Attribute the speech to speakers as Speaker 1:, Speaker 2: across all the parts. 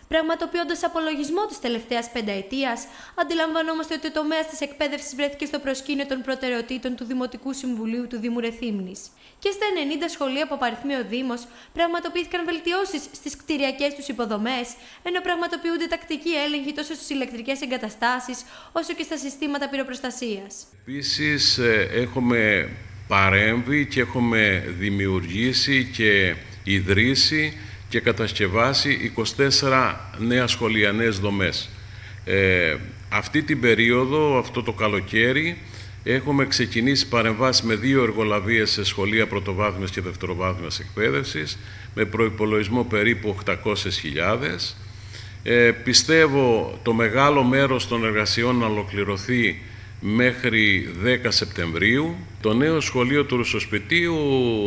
Speaker 1: Πραγματοποιώντας απολογισμό της τελευταίας πενταετίας, αντιλαμβανόμαστε ότι ο τομέας της εκπαίδευσης βρέθηκε στο προσκήνιο των προτεραιοτήτων του Δημοτικού Συμβουλίου του Δήμου Ρεθύμνης. Και στα 90 σχολεία που απαριθμεί ο Δήμος, πραγματοποιήθηκαν βελτιώσεις στις κτηριακές τους υποδομές, ενώ πραγματοποιούνται τακτικοί έλεγχοι τόσο στις ηλεκτρικές εγκαταστάσεις, όσο και στα συστήματα πυροπροστασίας.
Speaker 2: Επίσης, έχουμε παρέμβει και έχουμε δημιουργήσει και ιδρύσει και κατασκευάσει 24 νέα σχολεία, νέες δομές. Αυτή την περίοδο, αυτό το καλοκαίρι, έχουμε ξεκινήσει παρεμβάσεις με 2 εργολαβίες σε σχολεία πρωτοβάθμιας και δευτεροβάθμιας εκπαίδευσης, με προϋπολογισμό περίπου 800.000. Πιστεύω το μεγάλο μέρος των εργασιών να ολοκληρωθεί μέχρι 10 Σεπτεμβρίου. Το νέο σχολείο του Ρουσοσπιτίου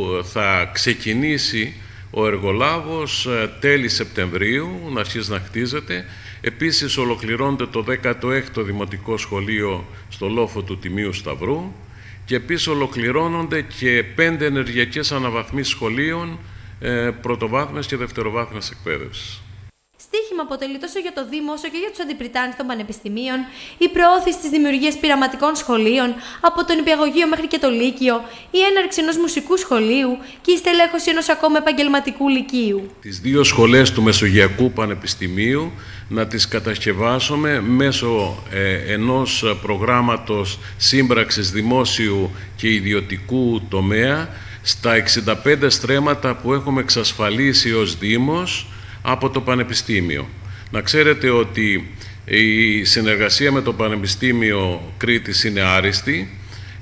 Speaker 2: θα ξεκινήσει ο εργολάβος τέλη Σεπτεμβρίου, να αρχίσει να χτίζεται. Επίσης ολοκληρώνεται το 16ο Δημοτικό Σχολείο στο λόφο του Τιμίου Σταυρού και επίσης ολοκληρώνονται και 5 ενεργειακές αναβαθμίσεις σχολείων πρωτοβάθμιας και δευτεροβάθμιας εκπαίδευσης.
Speaker 1: Στοίχημα αποτελεί τόσο για το Δήμο όσο και για τους αντιπριτάνες των πανεπιστημίων η προώθηση της δημιουργίας πειραματικών σχολείων από το νηπιαγωγείο μέχρι και το Λύκειο, η έναρξη ενός μουσικού σχολείου και η στελέχωση ενός ακόμα επαγγελματικού λυκείου.
Speaker 2: Τις 2 σχολές του Μεσογειακού Πανεπιστημίου να τις κατασκευάσουμε μέσω ενός προγράμματος σύμπραξης δημόσιου και ιδιωτικού τομέα στα 65 στρέμματα που έχουμε εξασφαλίσει ως Δήμος από το Πανεπιστήμιο. Να ξέρετε ότι η συνεργασία με το Πανεπιστήμιο Κρήτης είναι άριστη.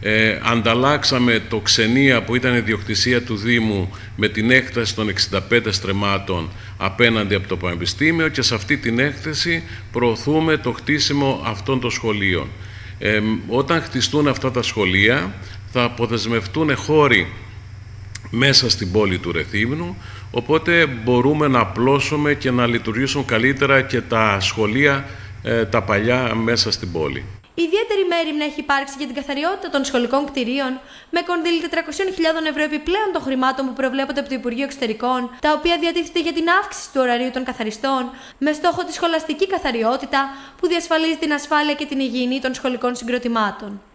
Speaker 2: Ανταλλάξαμε το Ξενία που ήταν ιδιοκτησία του Δήμου με την έκταση των 65 στρεμμάτων απέναντι από το Πανεπιστήμιο και σε αυτή την έκθεση προωθούμε το χτίσιμο αυτών των σχολείων. Όταν χτιστούν αυτά τα σχολεία θα αποδεσμευτούν χώροι μέσα στην πόλη του Ρεθύμνου, οπότε μπορούμε να απλώσουμε και να λειτουργήσουν καλύτερα και τα σχολεία τα παλιά μέσα στην πόλη.
Speaker 1: Ιδιαίτερη μέριμνα έχει υπάρξει για την καθαριότητα των σχολικών κτηρίων, με κονδύλι 400.000 ευρώ επιπλέον των χρημάτων που προβλέπονται από το Υπουργείο Εξωτερικών, τα οποία διατίθεται για την αύξηση του ωραρίου των καθαριστών, με στόχο τη σχολαστική καθαριότητα που διασφαλίζει την ασφάλεια και την υγιεινή των σχολικών συγκροτημάτων.